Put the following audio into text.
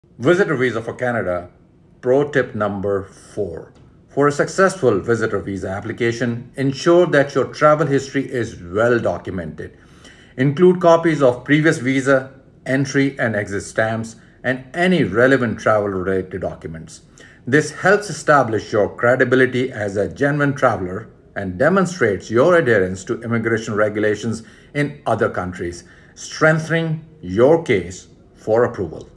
Visitor visa for Canada. Pro tip number 4. For a successful visitor visa application, ensure that your travel history is well documented. Include copies of previous visa, entry and exit stamps, and any relevant travel related documents. This helps establish your credibility as a genuine traveler and demonstrates your adherence to immigration regulations in other countries, strengthening your case for approval.